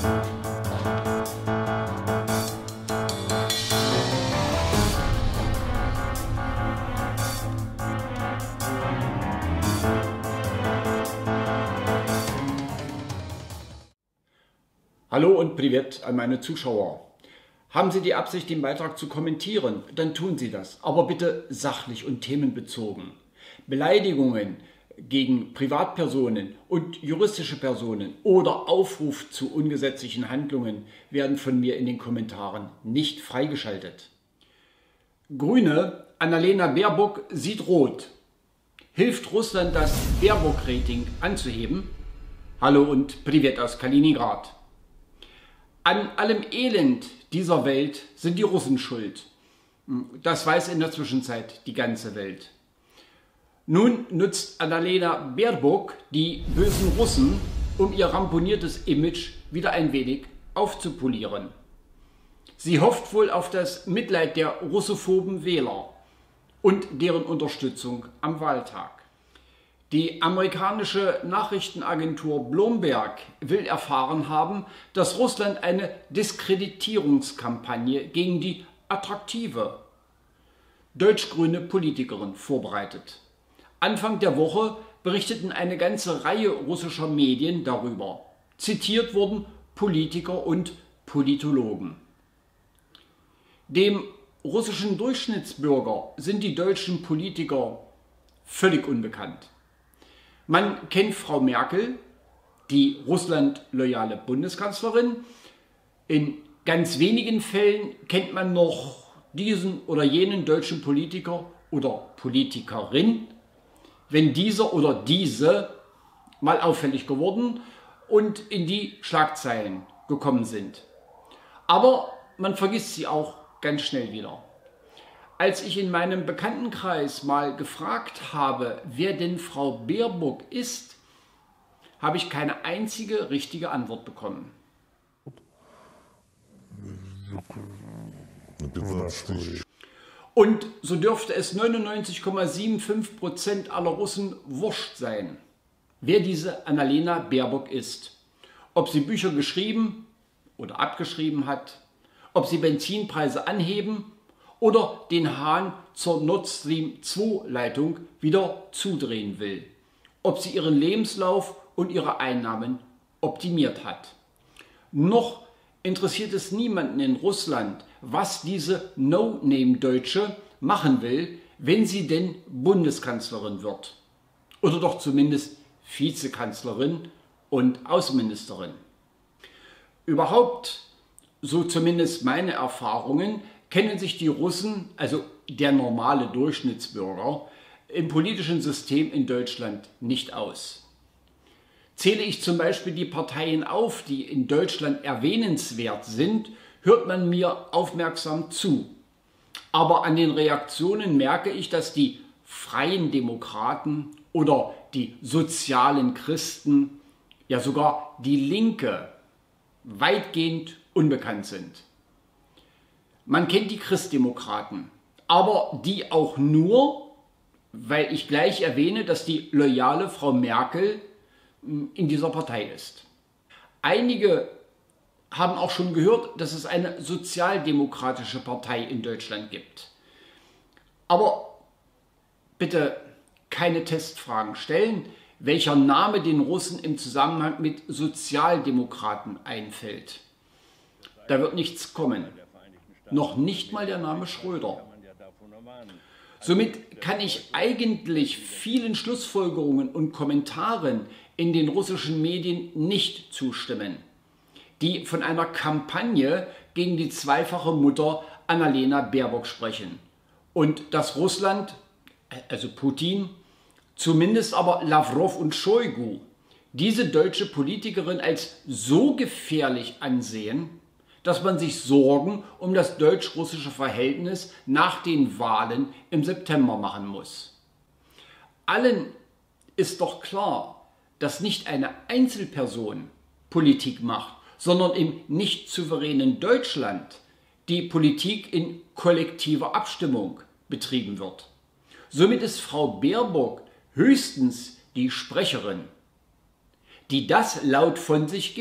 Hallo und Privet an meine Zuschauer. Haben Sie die Absicht, den Beitrag zu kommentieren, dann tun Sie das, aber bitte sachlich und themenbezogen. Beleidigungen gegen Privatpersonen und juristische Personen oder Aufruf zu ungesetzlichen Handlungen werden von mir in den Kommentaren nicht freigeschaltet. Grüne Annalena Baerbock sieht rot. Hilft Russland, das Baerbock-Rating anzuheben? Hallo und Privet aus Kaliningrad. An allem Elend dieser Welt sind die Russen schuld. Das weiß in der Zwischenzeit die ganze Welt. Nun nutzt Annalena Baerbock die bösen Russen, um ihr ramponiertes Image wieder ein wenig aufzupolieren. Sie hofft wohl auf das Mitleid der russophoben Wähler und deren Unterstützung am Wahltag. Die amerikanische Nachrichtenagentur Bloomberg will erfahren haben, dass Russland eine Diskreditierungskampagne gegen die attraktive deutsch-grüne Politikerin vorbereitet. Anfang der Woche berichteten eine ganze Reihe russischer Medien darüber. Zitiert wurden Politiker und Politologen. Dem russischen Durchschnittsbürger sind die deutschen Politiker völlig unbekannt. Man kennt Frau Merkel, die russlandloyale Bundeskanzlerin. In ganz wenigen Fällen kennt man noch diesen oder jenen deutschen Politiker oder Politikerin, wenn dieser oder diese mal auffällig geworden und in die Schlagzeilen gekommen sind. Aber man vergisst sie auch ganz schnell wieder. Als ich in meinem Bekanntenkreis mal gefragt habe, wer denn Frau Baerbock ist, habe ich keine einzige richtige Antwort bekommen. Und so dürfte es 99,75% aller Russen wurscht sein, wer diese Annalena Baerbock ist. Ob sie Bücher geschrieben oder abgeschrieben hat, ob sie Benzinpreise anheben oder den Hahn zur Nord Stream 2 Leitung wieder zudrehen will, ob sie ihren Lebenslauf und ihre Einnahmen optimiert hat. Noch interessiert es niemanden in Russland, was diese No-Name-Deutsche machen will, wenn sie denn Bundeskanzlerin wird. Oder doch zumindest Vizekanzlerin und Außenministerin. Überhaupt, so zumindest meine Erfahrungen, kennen sich die Russen, also der normale Durchschnittsbürger, im politischen System in Deutschland nicht aus. Zähle ich zum Beispiel die Parteien auf, die in Deutschland erwähnenswert sind, hört man mir aufmerksam zu. Aber an den Reaktionen merke ich, dass die Freien Demokraten oder die sozialen Christen, ja sogar die Linke, weitgehend unbekannt sind. Man kennt die Christdemokraten, aber die auch nur, weil ich gleich erwähne, dass die loyale Frau Merkel in dieser Partei ist. Einige haben auch schon gehört, dass es eine sozialdemokratische Partei in Deutschland gibt. Aber bitte keine Testfragen stellen, welcher Name den Russen im Zusammenhang mit Sozialdemokraten einfällt. Da wird nichts kommen. Noch nicht mal der Name Schröder. Somit kann ich eigentlich vielen Schlussfolgerungen und Kommentaren in den russischen Medien nicht zustimmen, die von einer Kampagne gegen die zweifache Mutter Annalena Baerbock sprechen und dass Russland, also Putin, zumindest aber Lavrov und Shoigu, diese deutsche Politikerin als so gefährlich ansehen, dass man sich Sorgen um das deutsch-russische Verhältnis nach den Wahlen im September machen muss. Allen ist doch klar, dass nicht eine Einzelperson Politik macht, sondern im nicht souveränen Deutschland die Politik in kollektiver Abstimmung betrieben wird. Somit ist Frau Baerbock höchstens die Sprecherin, die das laut von sich gibt,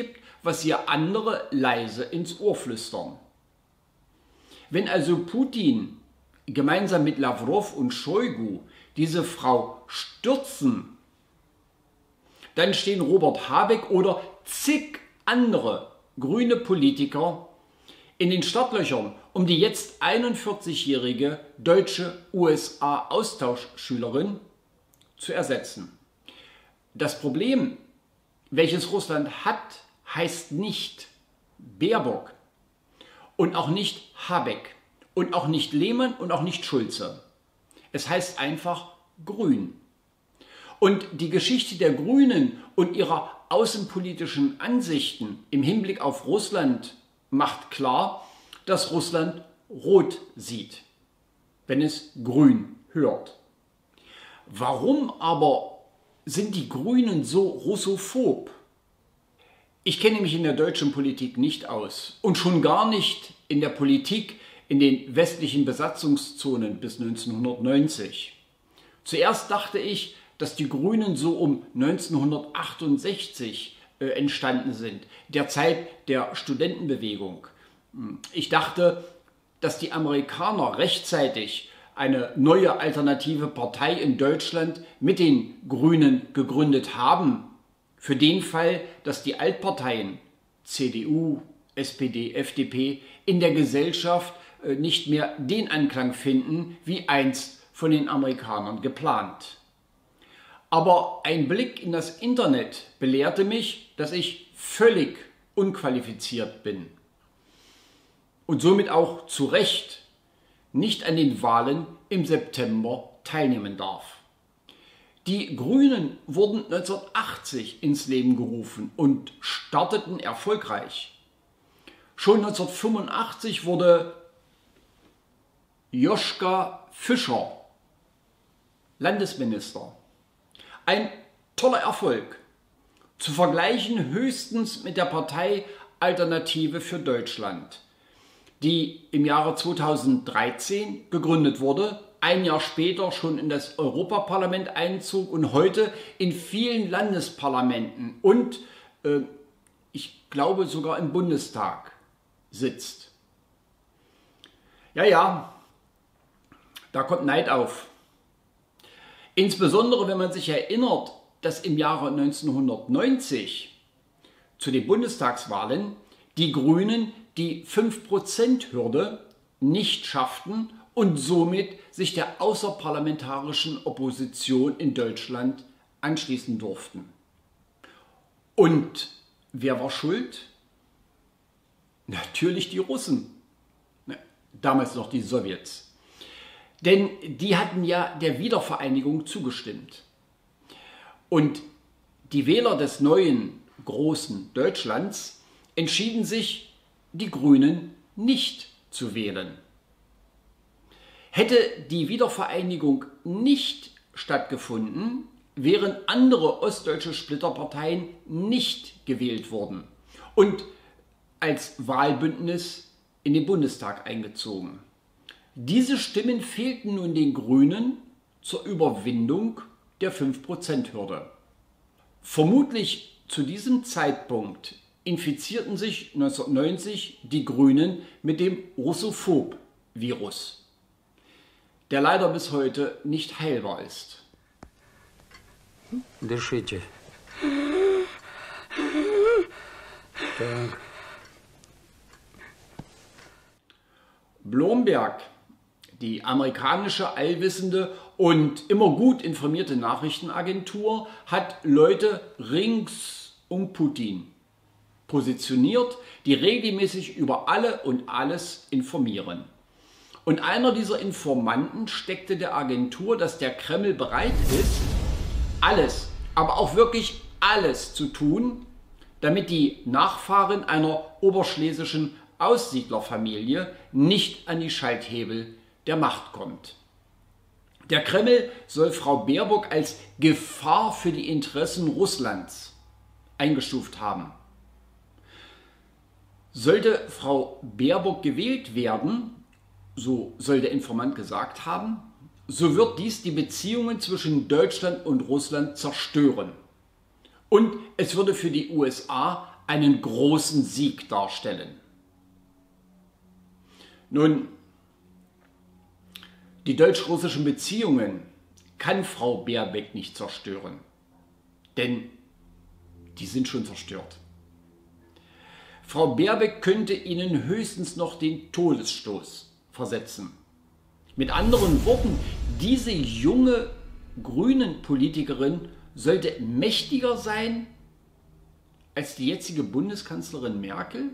was ihr andere leise ins Ohr flüstern. Wenn also Putin gemeinsam mit Lavrov und Shoigu diese Frau stürzen, dann stehen Robert Habeck oder zig andere grüne Politiker in den Startlöchern, um die jetzt 41-jährige deutsche USA-Austauschschülerin zu ersetzen. Das Problem, welches Russland hat, heißt nicht Baerbock und auch nicht Habeck und auch nicht Lehmann und auch nicht Schulze. Es heißt einfach Grün. Und die Geschichte der Grünen und ihrer außenpolitischen Ansichten im Hinblick auf Russland macht klar, dass Russland rot sieht, wenn es grün hört. Warum aber sind die Grünen so russophob? Ich kenne mich in der deutschen Politik nicht aus und schon gar nicht in der Politik in den westlichen Besatzungszonen bis 1990. Zuerst dachte ich, dass die Grünen so um 1968 entstanden sind, der Zeit der Studentenbewegung. Ich dachte, dass die Amerikaner rechtzeitig eine neue alternative Partei in Deutschland mit den Grünen gegründet haben, für den Fall, dass die Altparteien CDU, SPD, FDP in der Gesellschaft nicht mehr den Anklang finden, wie einst von den Amerikanern geplant. Aber ein Blick in das Internet belehrte mich, dass ich völlig unqualifiziert bin und somit auch zu Recht nicht an den Wahlen im September teilnehmen darf. Die Grünen wurden 1980 ins Leben gerufen und starteten erfolgreich. Schon 1985 wurde Joschka Fischer Landesminister. Ein toller Erfolg, zu vergleichen höchstens mit der Partei Alternative für Deutschland, die im Jahre 2013 gegründet wurde, ein Jahr später schon in das Europaparlament einzog und heute in vielen Landesparlamenten und ich glaube sogar im Bundestag sitzt. Ja, da kommt Neid auf. Insbesondere wenn man sich erinnert, dass im Jahre 1990 zu den Bundestagswahlen die Grünen die 5%-Hürde nicht schafften und somit sich der außerparlamentarischen Opposition in Deutschland anschließen durften. Und wer war schuld? Natürlich die Russen, damals noch die Sowjets. Denn die hatten ja der Wiedervereinigung zugestimmt. Und die Wähler des neuen großen Deutschlands entschieden sich, die Grünen nicht zu wählen. Hätte die Wiedervereinigung nicht stattgefunden, wären andere ostdeutsche Splitterparteien nicht gewählt worden und als Wahlbündnis in den Bundestag eingezogen. Diese Stimmen fehlten nun den Grünen zur Überwindung der 5%-Hürde. Vermutlich zu diesem Zeitpunkt infizierten sich 1990 die Grünen mit dem Russophob-Virus, der leider bis heute nicht heilbar ist. Дышите. Так. Bloomberg, die amerikanische allwissende und immer gut informierte Nachrichtenagentur, hat Leute rings um Putin positioniert, die regelmäßig über alle und alles informieren. Und einer dieser Informanten steckte der Agentur, dass der Kreml bereit ist, alles, aber auch wirklich alles zu tun, damit die Nachfahren einer oberschlesischen Aussiedlerfamilie nicht an die Schalthebel der Macht kommt. Der Kreml soll Frau Baerbock als Gefahr für die Interessen Russlands eingestuft haben. Sollte Frau Baerbock gewählt werden, so soll der Informant gesagt haben, so wird dies die Beziehungen zwischen Deutschland und Russland zerstören. Und es würde für die USA einen großen Sieg darstellen. Nun, die deutsch-russischen Beziehungen kann Frau Baerbock nicht zerstören, denn die sind schon zerstört. Frau Baerbock könnte ihnen höchstens noch den Todesstoß versetzen. Mit anderen Worten, diese junge grünen Politikerin sollte mächtiger sein als die jetzige Bundeskanzlerin Merkel?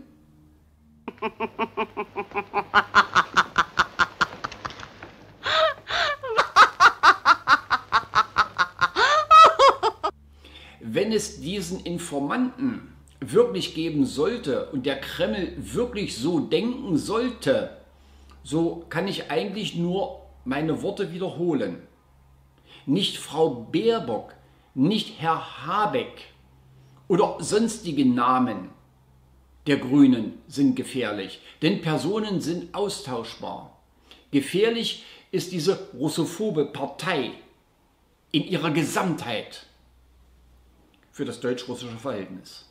Wenn es diesen Informanten wirklich geben sollte und der Kreml wirklich so denken sollte, so kann ich eigentlich nur meine Worte wiederholen. Nicht Frau Baerbock, nicht Herr Habeck oder sonstige Namen der Grünen sind gefährlich, denn Personen sind austauschbar. Gefährlich ist diese russophobe Partei in ihrer Gesamtheit für das deutsch-russische Verhältnis.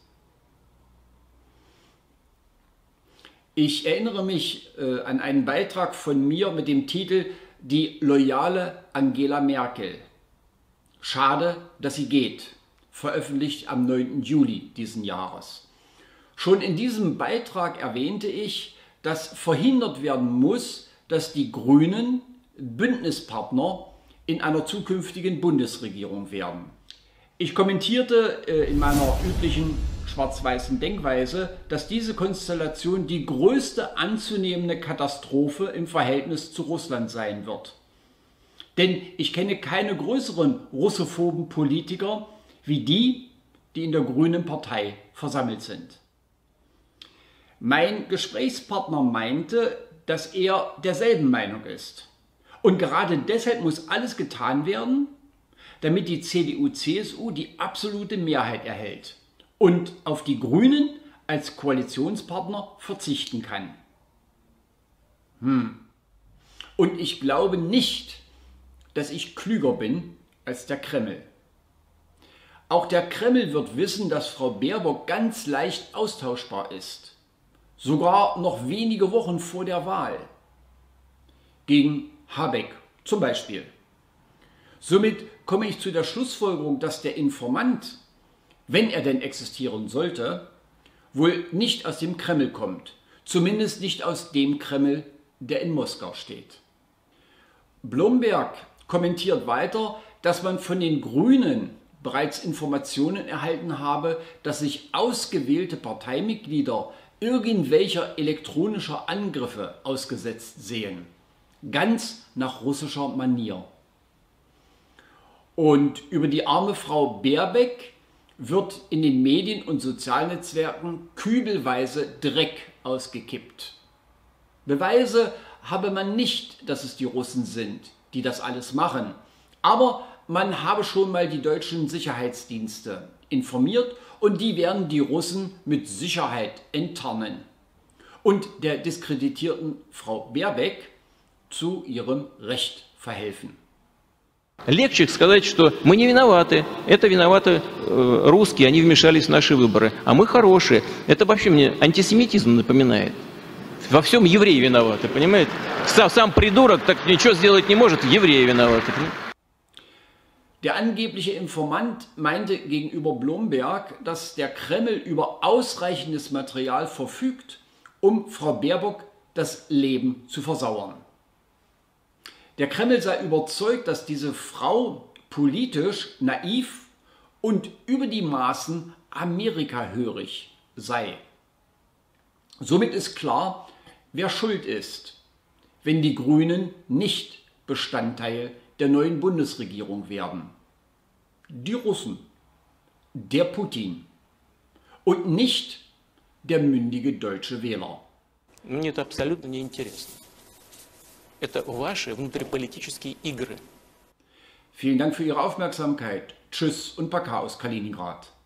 Ich erinnere mich an einen Beitrag von mir mit dem Titel Die loyale Angela Merkel. Schade, dass sie geht, veröffentlicht am 9. Juli diesen Jahres. Schon in diesem Beitrag erwähnte ich, dass verhindert werden muss, dass die Grünen Bündnispartner in einer zukünftigen Bundesregierung werden. Ich kommentierte in meiner üblichen schwarz-weißen Denkweise, dass diese Konstellation die größte anzunehmende Katastrophe im Verhältnis zu Russland sein wird. Denn ich kenne keine größeren russophoben Politiker wie die in der Grünen Partei versammelt sind. Mein Gesprächspartner meinte, dass er derselben Meinung ist. Und gerade deshalb muss alles getan werden, damit die CDU/CSU die absolute Mehrheit erhält und auf die Grünen als Koalitionspartner verzichten kann. Und ich glaube nicht, dass ich klüger bin als der Kreml. Auch der Kreml wird wissen, dass Frau Baerbock ganz leicht austauschbar ist. Sogar noch wenige Wochen vor der Wahl. Gegen Habeck zum Beispiel. Somit komme ich zu der Schlussfolgerung, dass der Informant, wenn er denn existieren sollte, wohl nicht aus dem Kreml kommt. Zumindest nicht aus dem Kreml, der in Moskau steht. Blomberg kommentiert weiter, dass man von den Grünen bereits Informationen erhalten habe, dass sich ausgewählte Parteimitglieder irgendwelcher elektronischer Angriffe ausgesetzt sehen. Ganz nach russischer Manier. Und über die arme Frau Baerbock wird in den Medien und Sozialnetzwerken kübelweise Dreck ausgekippt. Beweise habe man nicht, dass es die Russen sind, die das alles machen. Aber man habe schon mal die deutschen Sicherheitsdienste informiert und die werden die Russen mit Sicherheit enttarnen und der diskreditierten Frau Baerbock zu ihrem Recht verhelfen. Легче сказать, что мы не виноваты, это виноваты русские, они вмешались в наши выборы, а мы хорошие. Это вообще мне антисемитизм напоминает. Во всем евреи виноваты, понимаете? Сам придурок так ничего сделать не может, евреи виноваты. Der angebliche Informant meinte gegenüber Blomberg, dass der Kreml über ausreichendes Material verfügt, um Frau Baerbock das Leben zu versauern. Der Kreml sei überzeugt, dass diese Frau politisch naiv und über die Maßen amerikahörig sei. Somit ist klar, wer schuld ist, wenn die Grünen nicht Bestandteil der neuen Bundesregierung werden. Die Russen, der Putin und nicht der mündige deutsche Wähler. Мне это абсолютно неинтересно. Это ваши внутриполитические игры. Vielen Dank für Ihre Aufmerksamkeit. Tschüss und Baka aus Kaliningrad.